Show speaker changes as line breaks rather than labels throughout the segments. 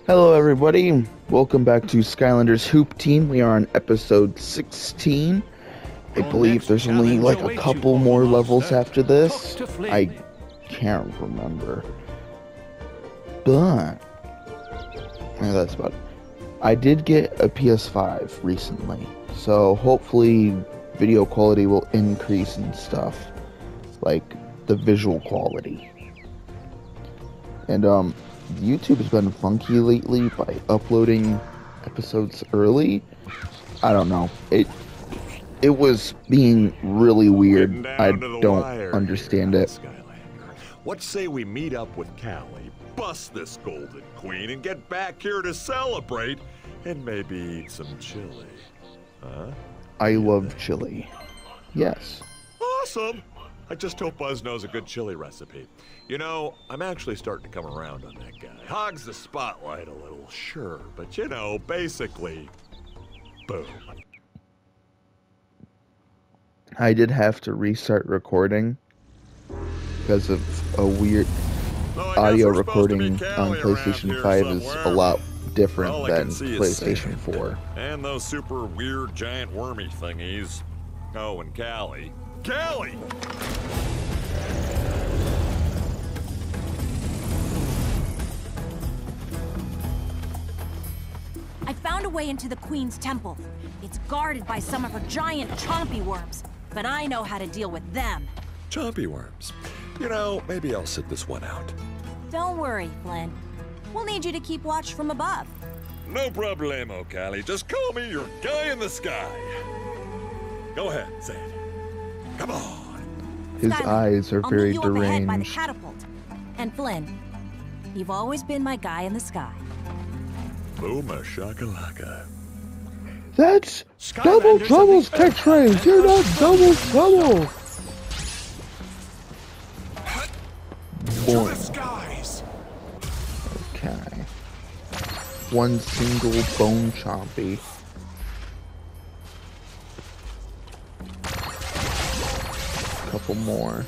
Hello everybody, welcome back to Skylanders Hoop Team. We are on episode 16. I believe there's only like a couple more levels after this. I can't remember. But yeah, that's about it. I did get a PS5 recently, so hopefully video quality will increase and stuff, like the visual quality. And YouTube has been funky lately by uploading episodes early. I don't know. It was being really weird. I don't understand it.
What say we meet up with Callie, bust this Golden Queen, and get back here to celebrate, and maybe eat some chili? Huh?
I love chili. Yes.
Awesome! I just hope Buzz knows a good chili recipe. You know, I'm actually starting to come around on that guy. Hogs the spotlight a little, sure, but you know, basically, boom.
I did have to restart recording because of a weird audio recording on PlayStation 5 is a lot different than PlayStation 4.
And those super weird giant wormy thingies. Oh, and Callie. Callie!
I found a way into the Queen's temple. It's guarded by some of her giant chompy worms, but I know how to deal with them.
Chompy worms. You know, maybe I'll sit this one out.
Don't worry, Flynn. We'll need you to keep watch from above.
No problemo, Callie. Just call me your guy in the sky. Go ahead, say it. Come on.
His
Skylar,
eyes are
I'll
very
meet you up ahead by the
deranged.
catapult. And Flynn, you've always been my guy in the sky.
Boom a shakalaka.
That's Double Trouble's catchphrase! You're not Double Trouble! Boom. Okay. One single bone chompy. Couple more.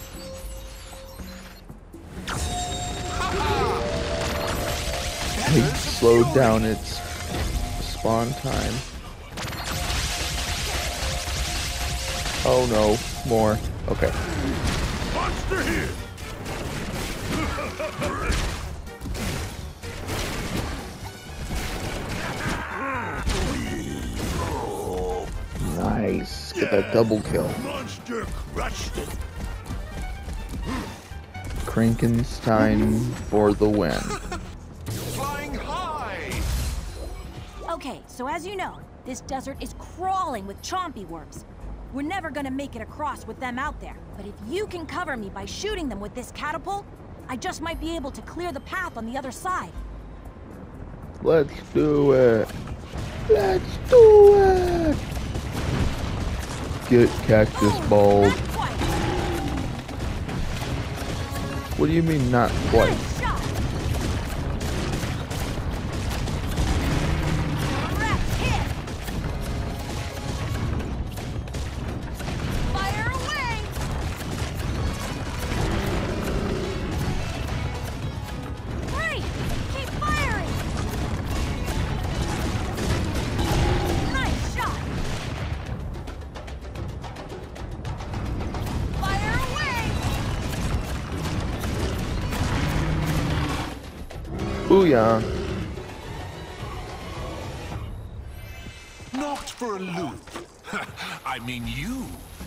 He slowed down its spawn time. Oh no, more. Okay.
Monster here!
Nice. Get that double kill.
Monster crushed it.
Krankenstein for the win.
Flying high!
Okay, so as you know, this desert is crawling with chompy worms. We're never gonna make it across with them out there. But if you can cover me by shooting them with this catapult, I just might be able to clear the path on the other side.
Let's do it. Let's do it. Get cactus balled.
Not quite.
What do you mean not quite?
Nice shot. Direct hit. Fire away. Great. Keep firing. Nice shot. Fire away.
Booyah.
Knocked for a loop. I mean you.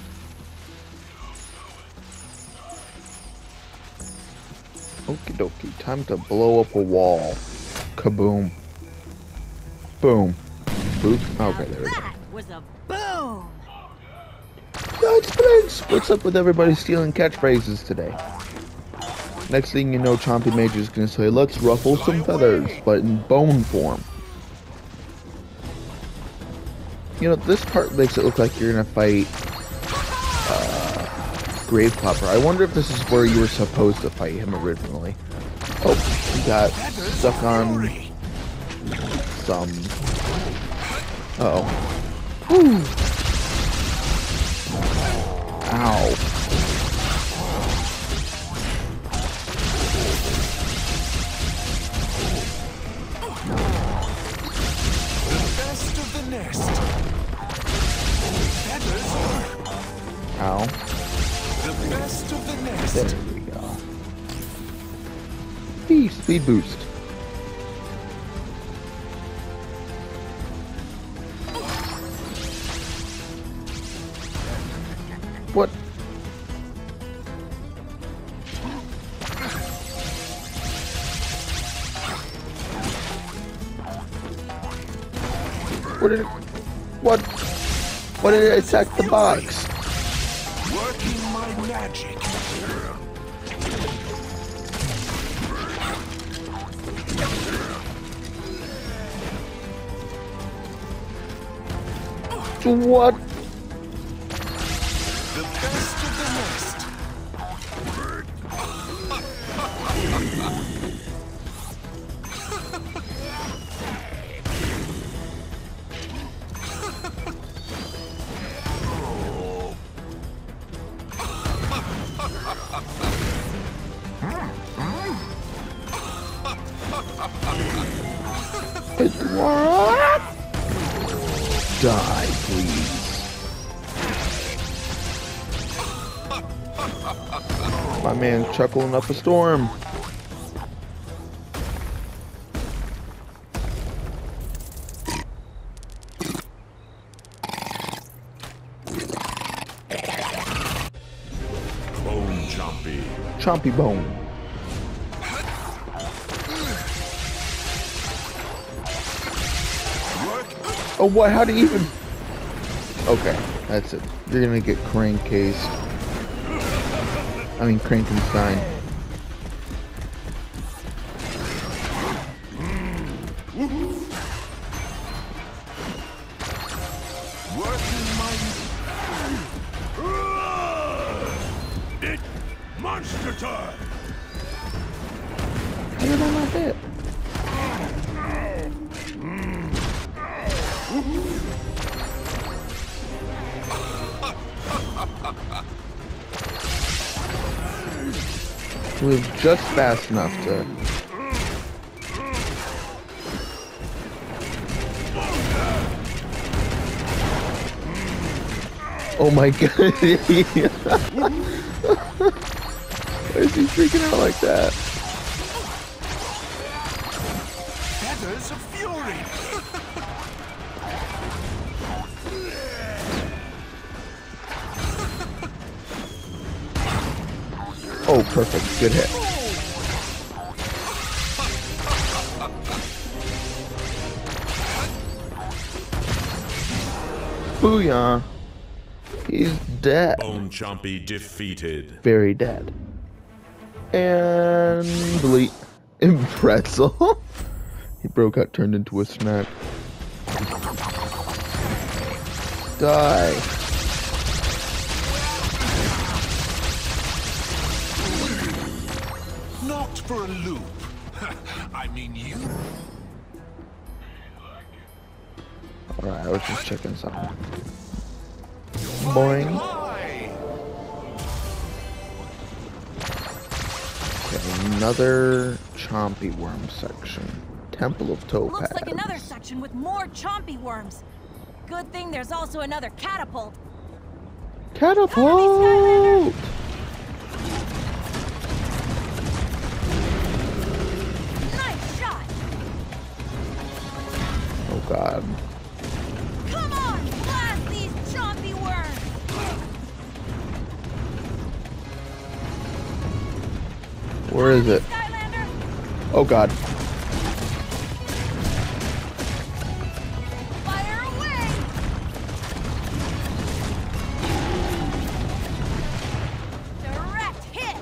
Okie dokie. Time to blow up a wall. Kaboom. Boom. Boop. Okay, there we go.
That was a boom.
That's Splinks! What's up with everybody stealing catchphrases today? Next thing you know, Chompy Major is gonna say, let's ruffle some feathers, but in bone form. You know, this part makes it look like you're gonna fight Graveclopper. I wonder if this is where you were supposed to fight him originally. Oh, he got stuck on some... Uh-oh. Whew. Ow.
nest. Feathers are
Ow.
the best of the nest.
There we go. Speed boost. What? What did it, what? Why did it attack the box?
Working my magic.
What?
The best of the nest.
What? Die, please. My man chuckling up a storm.
Bone Chompy.
Chompy bone. Oh, what? How do you even... Okay, that's it. You're gonna get crankcased. I mean, Crankenstein.
Working my
Monster time!
How did I not hit? Move just fast enough to... Oh my god. Why is he freaking out like that?
feathers of fury.
Oh, perfect. Good hit. Booyah. He's dead.
Bone Chompy defeated.
Very dead. And delete. And pretzel. He broke out, turned into a snack. Die.
Not for a loop. I mean you.
Alright, I was just checking something. Boing.
High.
Okay, another Chompy Worm section. Temple of Topaz.
Looks like another section with more chompy worms. Good thing there's also another catapult.
Catapult!
Nice shot!
Oh god.
Come on, blast these chompy worms!
Where is it?
Skylander,
Oh god.
fire away! Direct hit!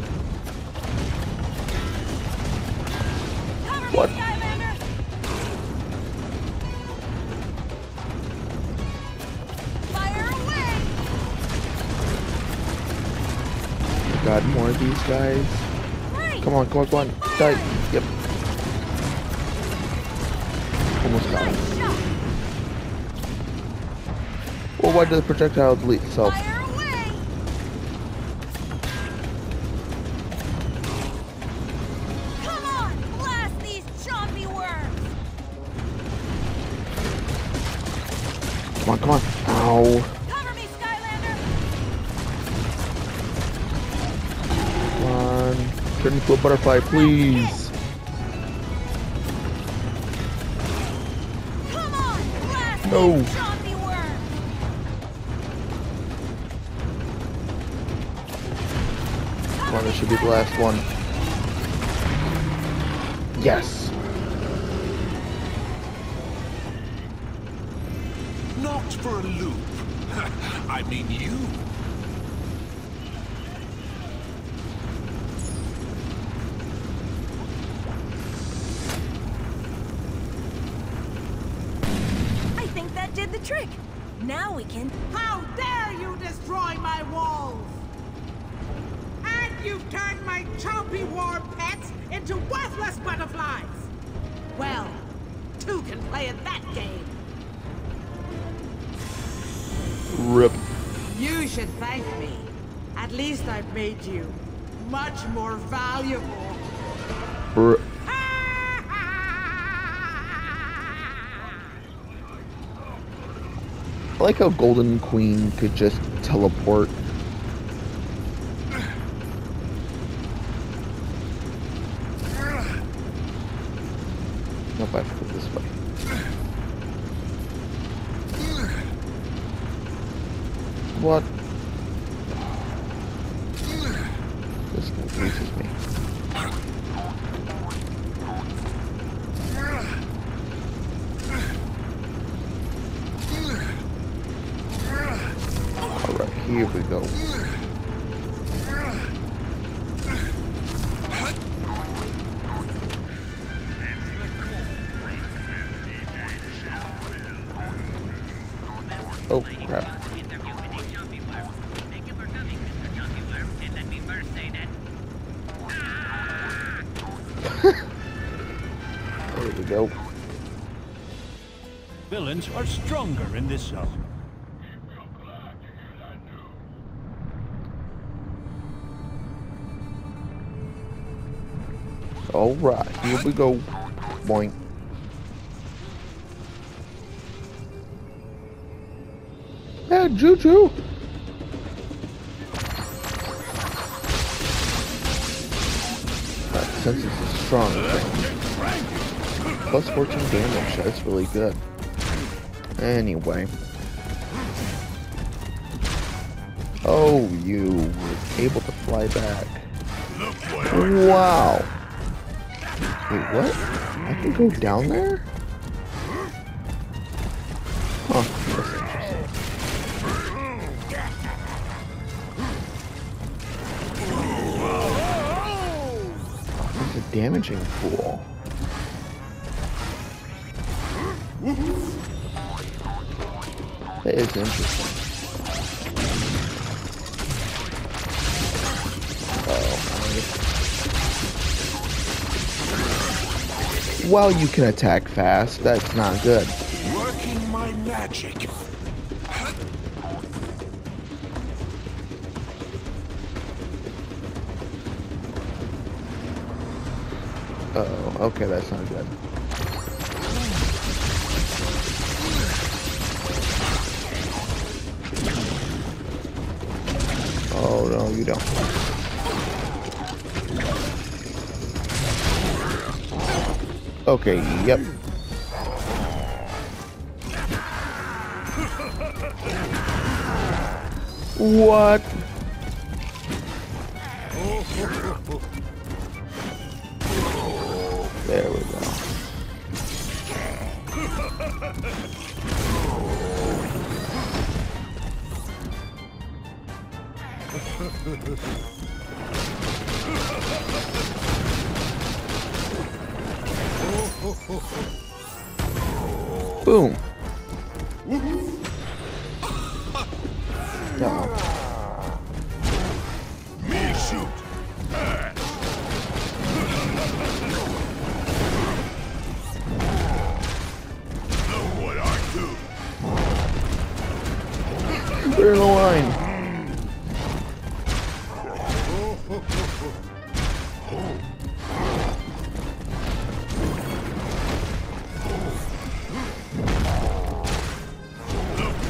Cover me,
What?
Skylander! Fire away!
God, more of these guys.
Great!
Come on, come on, come on. Die. Yep. Almost got him.
Nice shot!
Well, why did the projectile delete itself?
Fire away! Come on, blast these chompy worms!
Come on, come on. Ow.
Cover me, Skylander!
Come on. Turn into a butterfly, please.
Come on, blast
No.
me, zombie worm!
Come on, this should be the last one. Yes.
Not for a loop. I mean you.
I think that did the trick. Now we can...
How dare you destroy my walls! And you've turned my chompy war pets into worthless butterflies! Well, two can play at that game.
Rip.
You should thank me. At least I've made you much more valuable.
Rip. I like how Golden Queen could just teleport. Nope, I have to go this way. What? This confuses me. Alright, here we go. Oh, crap. There we go.
Villains are stronger in this zone.
Alright, here we go. Boink. Yeah, Juju! Since it's a strong thing. Plus 14 damage, that's really good. Anyway. Oh, you were able to fly back. Wow. Wait, what? I can go down there? Huh, that's interesting. It's a damaging pool. That is interesting. Well, you can attack fast. That's not good.
Working my magic.
Uh-oh, okay, that's not good. Oh, no, you don't. Okay, yep. What? There we go. Boom. No.
Me shoot. Look what I do.
Put her in the line.
Look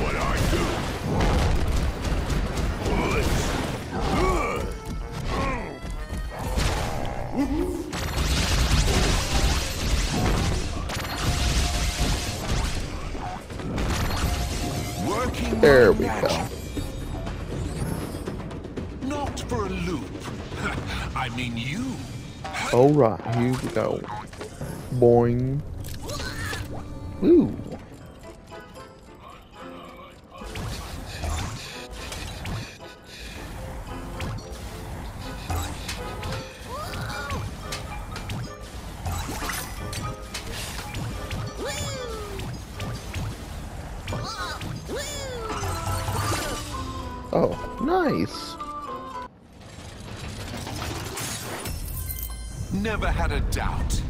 There we go.
Not for a loop. I mean you.
Alright, here we go. Boing. Ooh. Oh, nice.
Never had a doubt.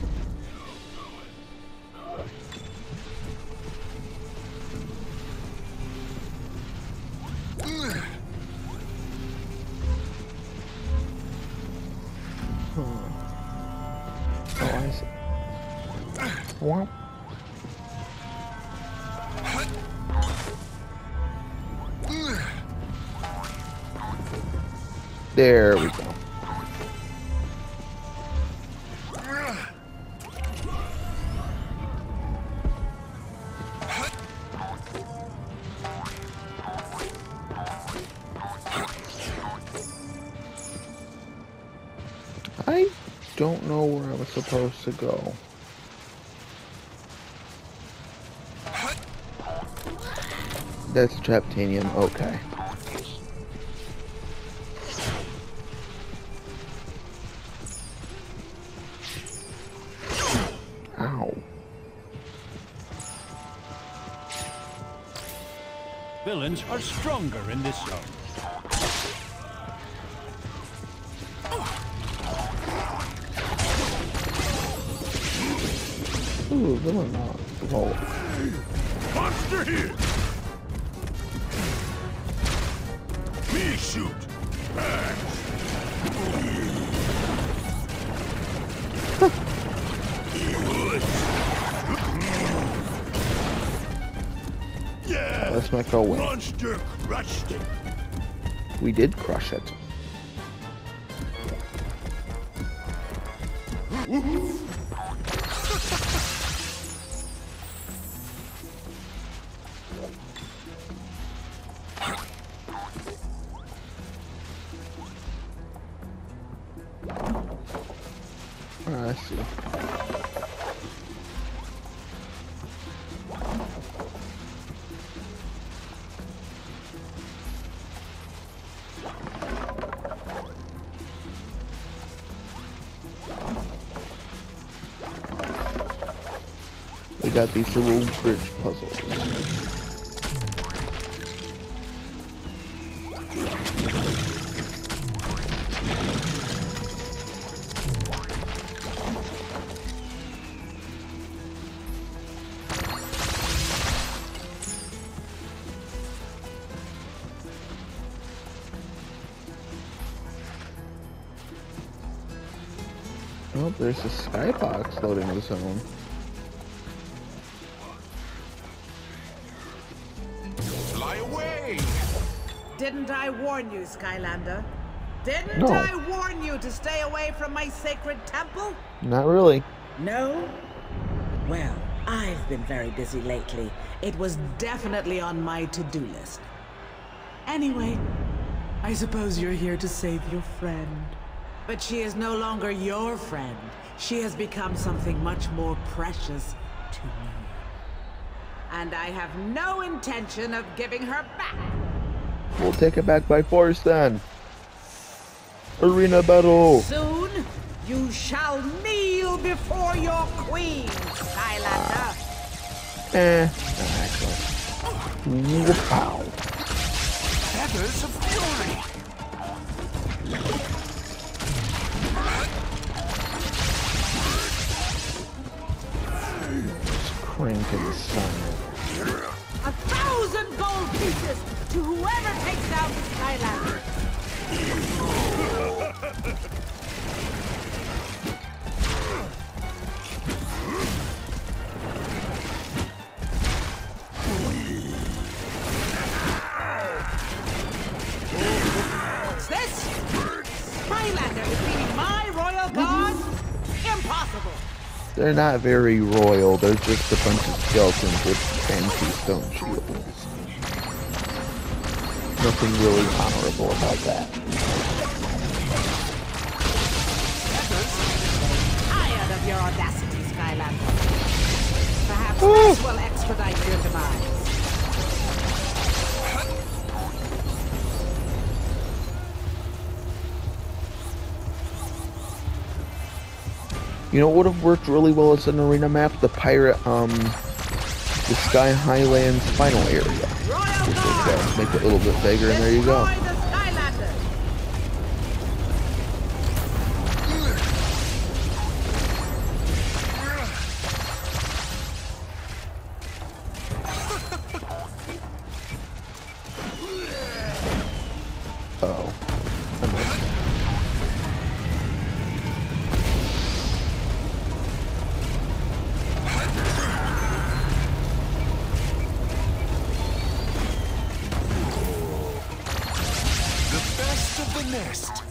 Oh, I see. Womp. There we go. I don't know where I was supposed to go. That's Traptanium, okay. Ow.
Villains are stronger in this zone.
Ooh, villain roll.
Monster here! Me shoot! Yeah!
Let's make our way.
Monster crushed it!
We did crush it. I see. We got these little bridge puzzles. Oh, there's a skybox loading the zone.
Fly away!
Didn't I warn you, Skylander? Didn't
No.
I warn you to stay away from my sacred temple?
Not really.
No? Well, I've been very busy lately. It was definitely on my to-do list. Anyway, I suppose you're here to save your friend. But she is no longer your friend. She has become something much more precious to me. And I have no intention of giving her back.
We'll take it back by force then. Arena battle.
Soon, you shall kneel before your queen, Skylander.
Actually. Wow.
Feathers of fury!
Cranking the sun.
1,000 gold pieces to whoever takes down the Skylander. What's this? Skylander defeating my royal guard? Impossible.
They're not very royal. They're just a bunch of skeletons with anti-stone shields. nothing really honorable about that.
Tired of your audacity, Skylander. Perhaps this will expedite your demise.
You know what would have worked really well as an arena map? The pirate, the Sky Highlands final area. Just make it a little bit bigger, and there you go. Uh-oh.
Nest.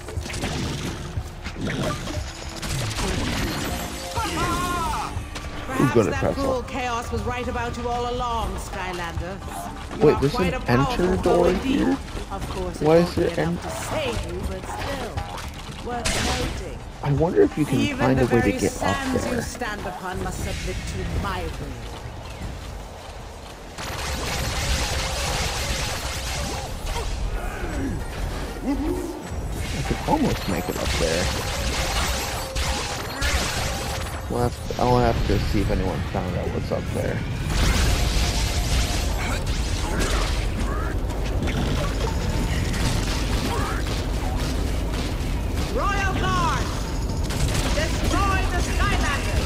Perhaps that cruel chaos was right about you all along, Skylander.
Wait, there's an enter door here?
Of course,
why is there an...
to save you, but still, worth noting.
I wonder if you can find a way to get up there.
Even the very sands you stand upon must submit to my will.
I could almost make it up there. I'll have to see if anyone found out what's up there.
Royal Guard! Destroy the Skylander!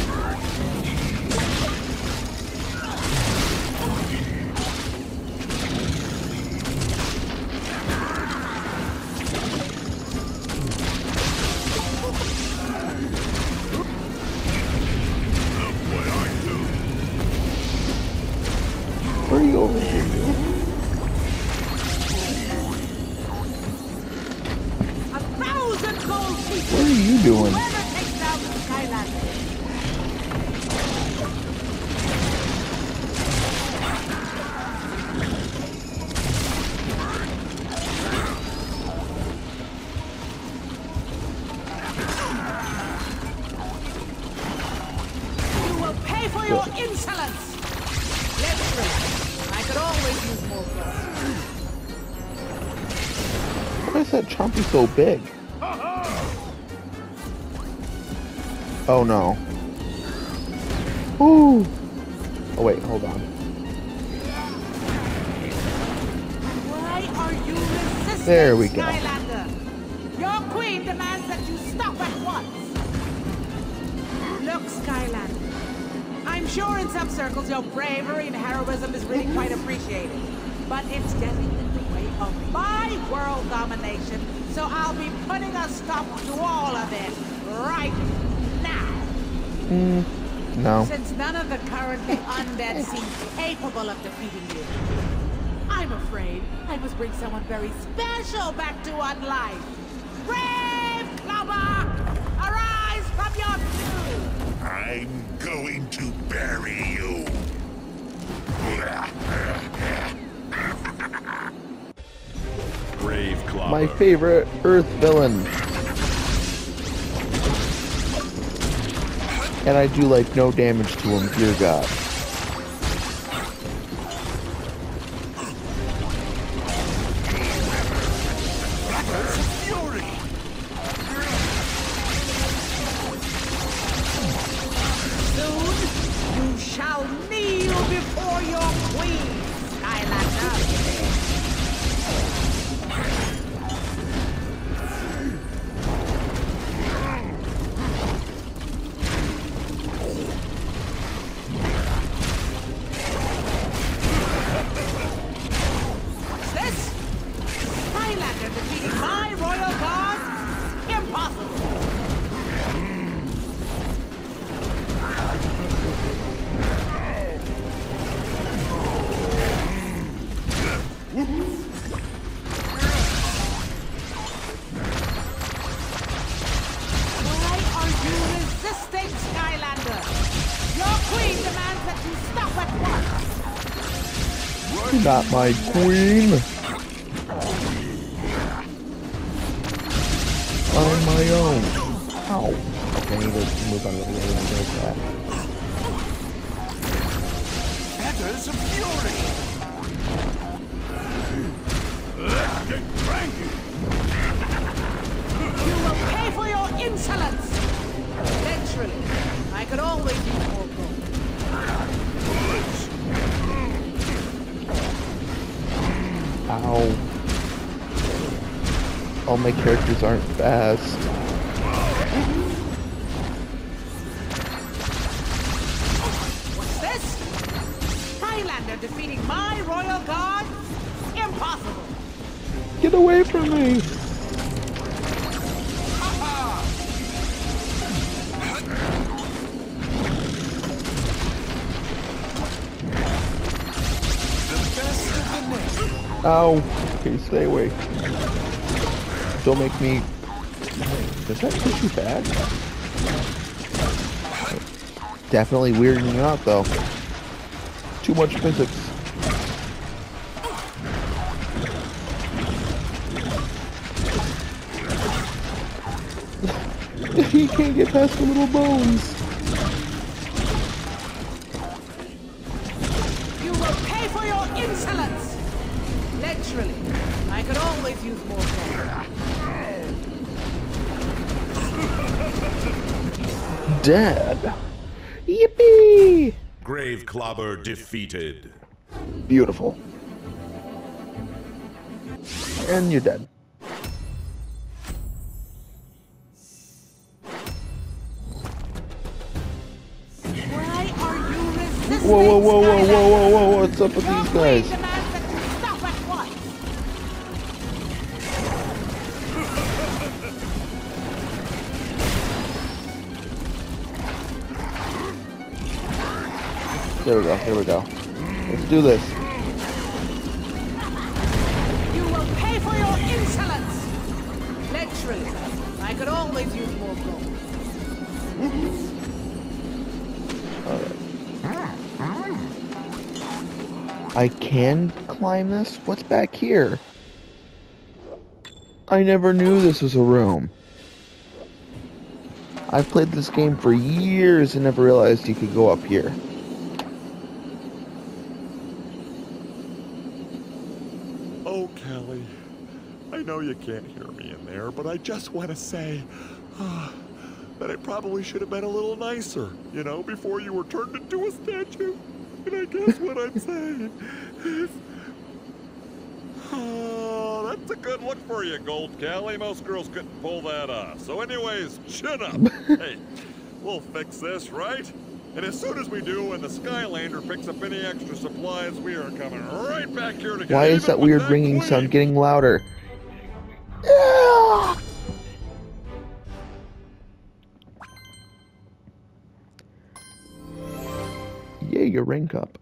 What are you over here doing?
1,000 gold pieces!
What are you doing?
Whoever takes down the Skylander! You will pay for your insolence! Let's drink. I could always use more blood.
Why is that Chompy so big? Oh no. Ooh. Oh wait, hold on.
Why are you resisting,
There we go.
Skylander? Your queen demands that you stop at once. Look, Skylander. I'm sure in some circles your bravery and heroism is really quite appreciated. But it's getting in the way of my world domination, so I'll be putting a stop to all of it right now.
No.
Since none of the currently undead seem capable of defeating you, I'm afraid I must bring someone very special back to life. Brave Clubber! Arise from your tomb!
I'm going to bury you. Brave Clobber.
My favorite Earth villain. And I do like no damage to him, dear God.
Soon, you shall kneel before your queen, Skylander. What's this? Skylander defeating my royal guard? Impossible. Why are you resisting, Skylander? Your queen demands that you stop at once.
Not my queen. my own. Ow. Okay, I need to move out of the way when he does that.
Feathers of fury! Let's get cranky!
You will pay for your insolence! Literally, I could always use more gold.
Ow. All my characters aren't fast.
What's this? Highlander defeating my royal guard? Impossible!
Get away from me! Ow! Okay, stay away. Don't make me... Does that push you back? Definitely weirding me out, though. Too much physics. He can't get past the little bones.
You will pay for your insolence! Literally, I could always use more gold.
Dead. Yippee!
Graveclobber defeated.
Beautiful. And you're dead.
Why are you resisting?
Whoa, whoa, whoa, whoa, whoa,
Skylander?
whoa, whoa, what's up with
Your
these
queen
guys?
demands that you stop at once.
There we go, here we go. Let's do this.
You will pay for your insolence! Literally, I could always use more gold.
I can climb this? What's back here? I never knew this was a room. I've played this game for years and never realized you could go up here.
Oh, Callie, I know you can't hear me in there, but I just want to say that I probably should have been a little nicer, you know, before you were turned into a statue. And I guess what I'm saying is... Oh, that's a good look for you, Gold Callie. Most girls couldn't pull that off. So anyways, chin up. Hey, we'll fix this, right? And as soon as we do, and the Skylander picks up any extra supplies, we are coming right back here to get
Why is
even
that
with
weird
that
ringing
queen.
sound getting louder? Ah! Yay, your ring cup.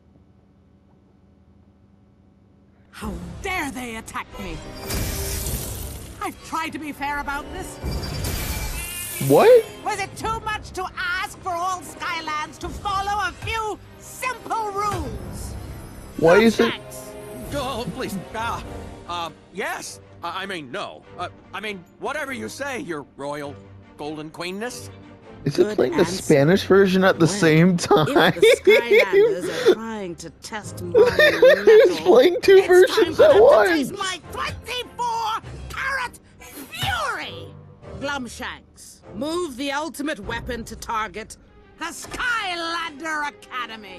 How dare they attack me? I've tried to be fair about this.
What?
Was it too much to ask for all Skylands to follow a few simple rules?
Why is it?
Oh, please. Yes. I mean, no. I mean, whatever you say, your royal golden queenness.
Is it
Good
playing the
answer.
Spanish version at the same time?
If the Skylanders are trying to test my
He's
mettle,
playing two
It's time
versions
for
at
them to
once.
taste my 24-carat fury! Glumshanks, move the ultimate weapon to target the Skylander Academy.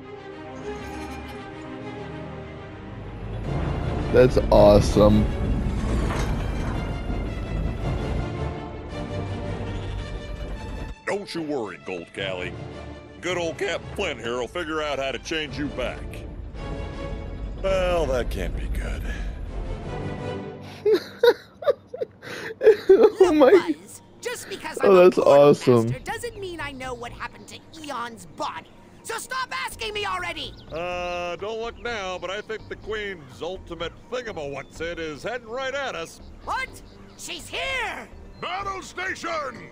That's awesome.
Don't you worry, Gold Callie. Good old Captain Flint here will figure out how to change you back. Well, that can't be good.
Oh my.
Buzz, just because I'm
Oh,
a
that's awesome.
quartermaster doesn't mean I know what happened to Eon's body. So stop asking me already!
Don't look now, but I think the Queen's ultimate thingamawhatsit is heading right at us.
What? She's here!
Battle stations!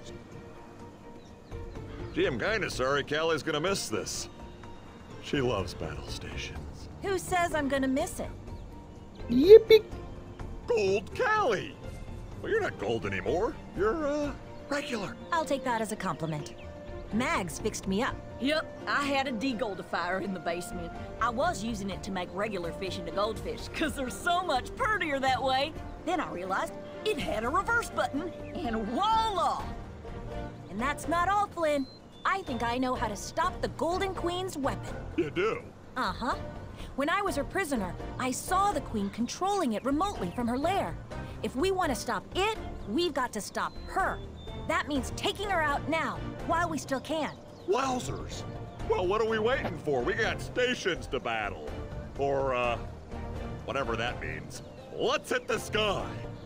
Gee, I'm kinda sorry Callie's gonna miss this. She loves battle stations.
Who says I'm gonna miss it?
Yippee.
Gold Callie! Well, you're not gold anymore. You're, regular.
I'll take that as a compliment. Mags fixed me up.
Yep, I had a degoldifier in the basement. I was using it to make regular fish into goldfish, because they're so much prettier that way. Then I realized it had a reverse button, and voila!
And that's not all, Flynn. I think I know how to stop the Golden Queen's weapon.
You do?
Uh-huh. When I was her prisoner, I saw the Queen controlling it remotely from her lair. If we want to stop it, we've got to stop her. That means taking her out now, while we still can.
Wowzers! Well, what are we waiting for? We got stations to battle. Or, whatever that means. Let's hit the sky!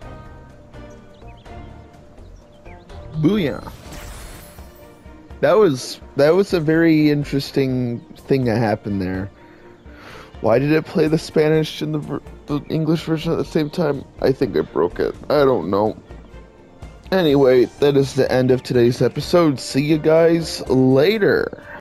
Booyah. That was a very interesting thing that happened there. Why did it play the Spanish and the English version at the same time? I think I broke it. I don't know. Anyway, that is the end of today's episode. See you guys later.